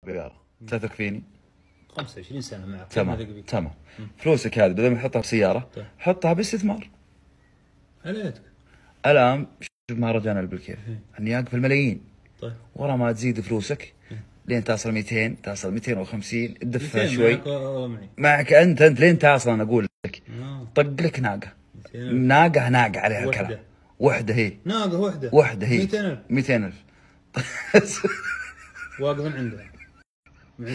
ريال تثق فيني؟ 25 سنة معك. تمام. فلوسك هذه بدل ما تحطها في سيارة حطها باستثمار. عليك. الآن شوف مهرجان بالكيف النياق في الملايين. طيب ورا ما تزيد فلوسك لين تصل 200 تصل 250 تدفها شوي. معك انت لين تصل انا اقول لك طق لك ناقة عليها الكلام. وحدة هي وحدة هي 200,000 واقفين عندها مع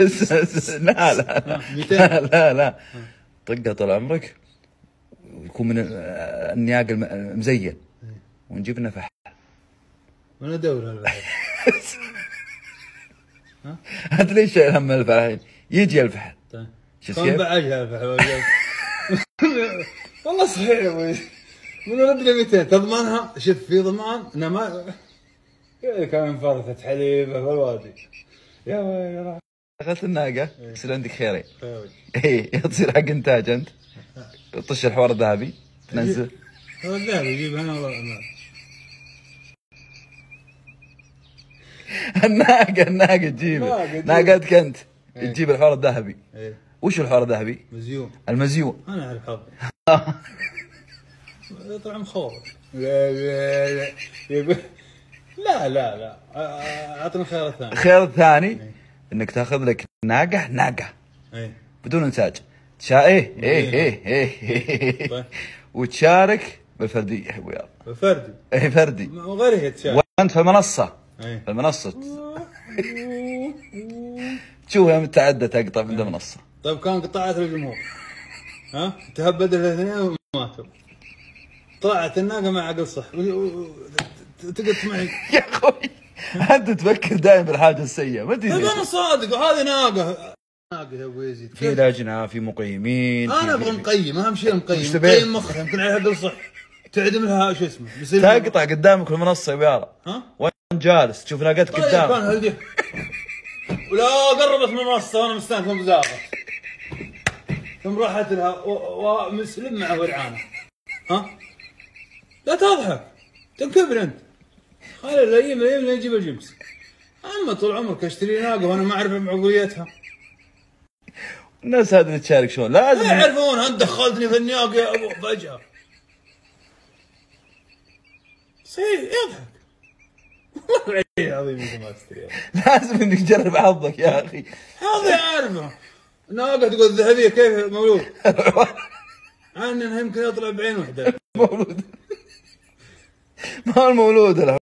لا طقها طال عمرك ويكون من النياق المزين ونجيب لنا فحل. وانا ادور هالفحل. انت ليش شايل هم الفحل؟ يجي الفحل. طيب كم بعجها الفحل؟ والله صحيح يا ابوي. من رد لي 200 تضمنها؟ شوف في ضمان انا ما كان فرثة حليب في الوادي. يا ويلي اخذت الناقة يصير عندك خيرين. اي تصير حق انتاج انت طش الحوار الذهبي تنزل. الحوار الذهبي يجيب انا والله. الناقة تجيب ناقتك انت تجيب الحوار الذهبي. وش الحوار الذهبي؟ المزيون. انا اعرف حظي. طلع مخور. لا اعطني الخيار الثاني. الخيار الثاني انك تاخذ لك ناقة بدون انتاج. ايه وتشارك بالفردية يا ابو رياض. بالفردي؟ ايه فردي. وغير هي تشارك. وانت في المنصة. في المنصة تشوف يوم التعدى تقطع من المنصة. طيب كان قطعت الجمهور تهبد الاثنين وماتوا. طلعت الناقة مع عقل صح تقط معي. يا اخوي انت تفكر دائما بالحاجة السيئة ما تدري. انا صادق وهذه ناقة يا ابو يزيد. في لجنة في مقيمين. انا ابغى نقيم اهم شيء نقيم مخها يمكن عليها عقل صح تعدم لها شو اسمه تقطع قدامك المنصة يا بيارة. وين جالس تشوف ناقتك قدامك. طيب ولا قربت من المنصة وانا مستانس بزاقة ثم راحت لها ومسلم مع ورعانه. لا تضحك تنكبر انت. خلي الايام اللي يجيب الجمس. اما طول عمرك اشتري ناقه وانا ما اعرف بعقوليتها. الناس هذه اللي تشارك شلون لازم يعرفون. انت دخلتني في النياق يا ابو فجأة. صحيح يضحك. والله العظيم انت ما تشتري. لازم انك تجرب حظك يا اخي. حظي عارفه. ناقه تقول ذهبيه كيف مولود؟ عنها يمكن يطلع بعين وحده. مولود ما هو المولود